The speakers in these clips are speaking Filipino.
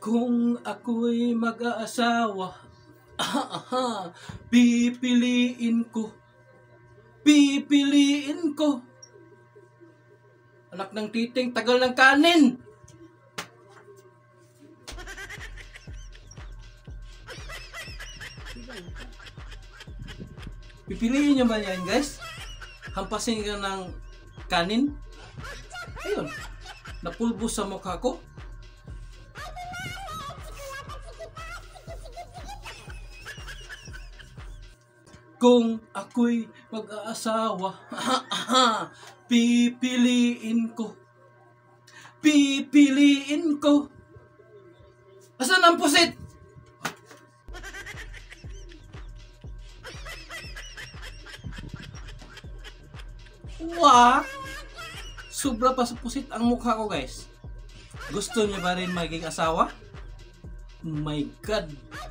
Kung ako'y mag-aasawa, pipiliin ko. Pipiliin ko. Anak ng titing, tagal ng kanin. Pipiliin nyo ba yan, guys? Hampasin ka ng kanin. Ayun, napulbos sa mukha ko. Kung ako'y mag-aasawa, pipiliin ko. Pipiliin ko. Asan ang pusit? Wah! Sobra pa sa pusit ang mukha ko, guys. Gusto niyo ba rin maging asawa? My God!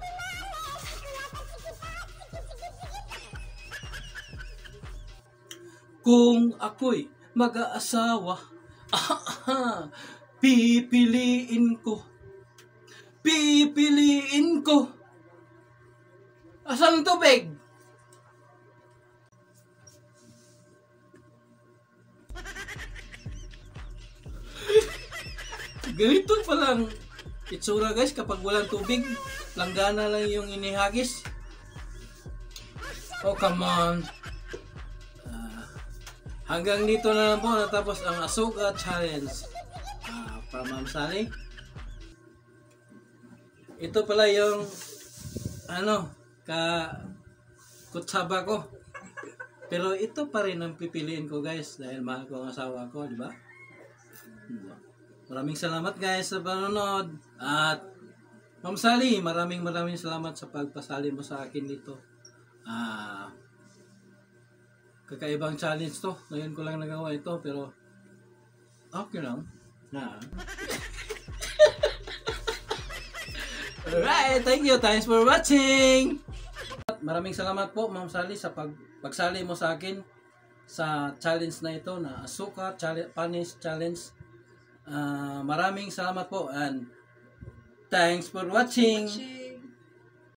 Kung ako'y mag-aasawa, pipiliin ko. Pipiliin ko. Asan ang tubig? Ganito palang itsura, guys, kapag walang tubig. Langgana lang yung inihagis. Oh, come on. Hanggang dito na lang po natapos ang Asuka Challenge para Ma'am Sally. Ito pala yung kutsaba ko. Pero ito pa rin ang pipiliin ko, guys, dahil mahal ko ang asawa ko, di ba? Maraming salamat, guys, sa panonood. At Ma'am Sally, maraming salamat sa pagpasali mo sa akin dito. Kakaibang challenge to. Ngayon ko lang nagawa ito, pero okay lang. Alright, thank you. Thanks for watching. Maraming salamat po, Ma'am Sally, sa pagsali mo sa akin sa challenge na ito na Asuka Punish Challenge. Maraming salamat po and thanks for watching.